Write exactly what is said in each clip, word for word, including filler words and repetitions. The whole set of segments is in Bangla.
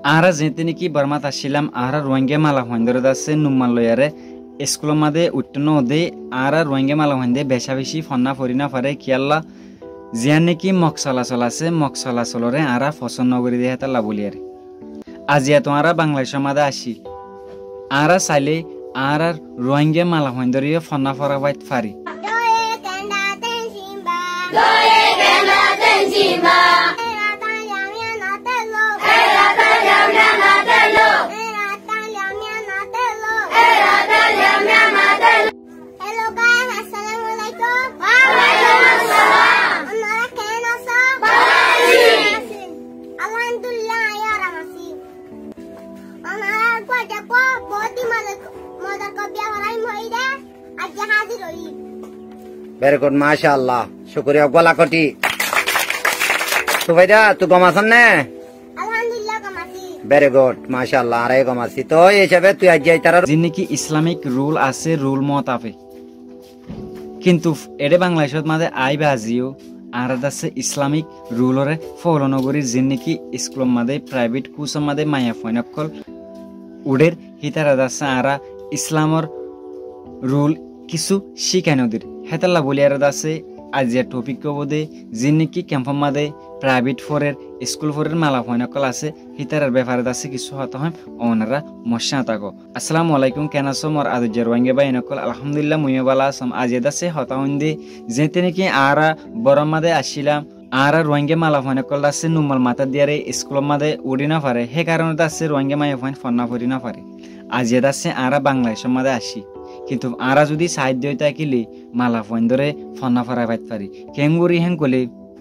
आरा जेते की बर्मा ताशिलाम आरा रोहिंग्या माला हंदर दासे नुम्मान लयारे स्कूल मादे उट्टनो दे आरा रोहिंग्या माला हंदे बेशा बेशी फन्ना फरिना फारे कियाल्ला जियाने की मक्सला चलासे मक्सला चलरे आरा फसन नगरी दे हेता लाबुलियारे आजिया तो आरा बांग्लादेश मादे आशी आरा साले आरा रोहिंग्या माला हंदरियो फन्ना फरा वाइट फारी वेरी गुड माशाअल्लाह शुक्रिया गोला कोटी तो भाईदा तू गमासन ने अल्हम्दुलिल्लाह गमासी वेरी गुड माशाअल्लाह आरे गमासी तो ये छबे तू आज जाई तारा जिन्ने की इस्लामिक रूल आसे रूल मोताफे किंतु एडे बांग्लादेशत मादे आई बाजियो आरा दासे इस्लामिक रूलरे फॉलो नगरी जिन्ने की स्कूल मादे प्राइवेट कुसम मादे माया फयनकल उडेर हितारा दासे आरा इस्लामर रूल किसु शिकानोदिर हेतल्ला बोलियारा दासे आजिया टॉपिक को बोदे जिन्ने की कैंपम मादे प्राइवेट फॉरेर स्कूल फॉरेर माला फयनकल आसे हितारार बेफारे दासे किसु हता हम ओनरा मशा ताको अस्सलामु अलैकुम केनासो मोर आदु जरवांगे बायनकल अल्हम्दुलिल्लाह मुयो बाला सम आजिया दासे हता होंदे जेतेने की आरा बरम मादे आशिला आरा रोहिंग्या माला फयनकल दासे नुमल माता दियारे स्कूल मादे उडिना फारे हे कारण दासे रोहिंग्या माया फयन फन्ना फरिना फारे आजिया दासे आरा बांग्लादेश मादे आशी किंतु आरा जुदी साहित्य होता किले माला फयनदरे फन्ना फरा बाइट पारी केंगुरी हेंगले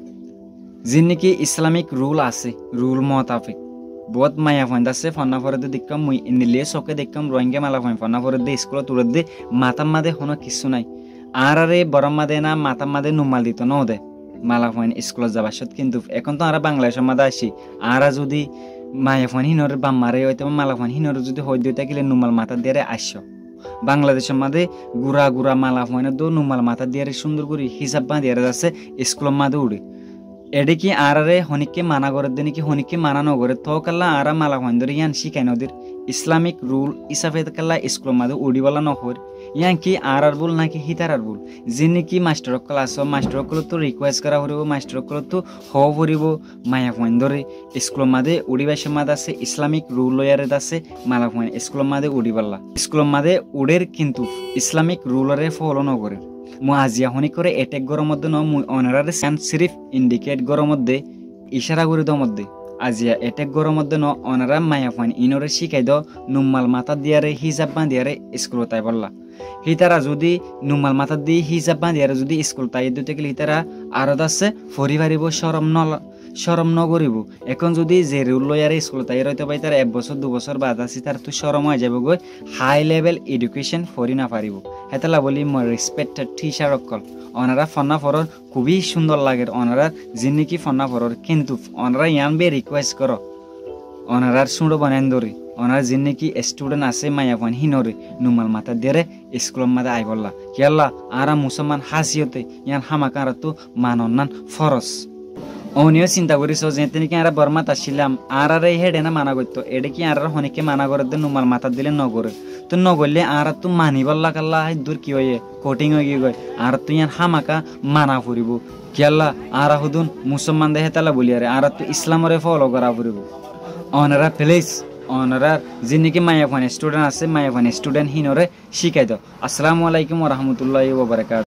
जिन्ने की इस्लामिक रूल आसे रूल मोताबिक बहुत माया फयन दासे फन्ना फरदे दिक्कम मुई इनले सोके दिक्कम रोहिंग्या माला फयन फन्ना फरदे स्कूल तुरदे माताम मादे होनो किसु नाई आरारे बरम मादे ना माताम मादे नुमाल दितो न दे माला फयन स्कूल जाबासत किंतु এখন তো आरा बांग्लादेश मादे आसी आरा जुदी माया फयन हिनर बाम मारे হয়তো माला फयन हिनर जुदी হই দিতা কিলে নুমাল মাথা দিয়ারে আসছো বাংলাদেশের মাঝে গুড়া গুড়া মালা ফয়না দো নুমাল মাথা দিয়ারে সুন্দর করে হিসাব বাঁধিয়ারে যাচ্ছে স্কুল মাঝে উড়ে এডে কি আরারে হনিককে মানা করে দেনি কি হনিককে মানা ন করে তো কাল্লা আরা মালা ফয়ন ধরে ইয়ান শিখাই নদীর ইসলামিক রুল ইসাফে কাল্লা স্কুল মাঝে উড়িবালা নহর ইয়ান কি আরার বল নাকি হিতারার বল যিনি কি মাস্টার ক্লাস মাস্টার কল তো রিকোয়েস্ট করা হরিব মাস্টার কল তো হ হরিব মায়া ফয়ন ধরে স্কুল মাঝে উড়িবাসে মাঝে আছে ইসলামিক রুল লয়ারে আছে মালা ফয়ন স্কুল মাঝে উড়িবাল্লা স্কুল মাঝে উড়ের কিন্তু ইসলামিক রুলরে ফলো ন করে মু আজিয়া হনি করে এটেক গরম মধ্যে ন মুই অনারারে সান সিরিফ ইন্ডিকেট গরম মধ্যে ইশারা করে দ মধ্যে আজিয়া এটেক গরম মধ্যে ন অনারা মায়া ফাইন ইনরে শিখাই দ নুমাল মাথা দিয়ারে হিজাব বাঁধিয়ারে স্কুল তাই বললা হিতারা যদি নুমাল মাথা দি হিজাব বাঁধিয়ারে যদি স্কুল তাই দিতে গেলে হিতারা আরো দাসে ফরি পারিব শরম ন শরম ন করিব এখন যদি যে রুল লয়ারে স্কুল তাই রইতে পাই তার এক বছর দু বছর বাদ আসি তার তো শরম হয়ে যাবে গই হাই লেভেল এডুকেশন ফরি না পারিব হেতলা বলি মই রেসপেক্টেড টিচার অকল ওনারা ফন্না ফরর খুবই সুন্দর লাগে ওনারা যিনি কি ফন্না ফরর কিন্তু ওনারা ইয়ান বে রিকোয়েস্ট করো ওনারার সুড়ো বানান ধরে ওনারা যিনি কি স্টুডেন্ট আছে মায়া ফন হিনরে নুমাল মাথা দেরে স্কুল মাদে আই বললা কিয়াল্লা আরা মুসলমান হাসিয়তে ইয়ান হামাকারা তো মানন্নান ফরস অনিও চিন্তা করিছো যেতে কি আরা বর্মাত আসিলাম আরারে হেডে না মানা করতো এডে কি আরার হনিকে মানা করে দে নুমাল মাথা দিলে নগরে তো নগরলে আরা তো মানিবল্লা কাল্লা দূর কি হয়ে কোটিং হয়ে গিয়ে গয় আর তো ইয়ান হামাকা মানা ফুরিব কিয়াল্লা আরা হুদুন মুসলমান দেহে তালা বলিয়ারে আরা তো ইসলামরে ফলো করা ফুরিব অনারা প্লিজ অনারা যিনি কি মায়া ফান স্টুডেন্ট আছে মায়া ফান স্টুডেন্ট হিনরে শিখাই দাও আসসালামু আলাইকুম ওয়া রাহমাতুল্লাহি ওয়া বারাকাতুহু।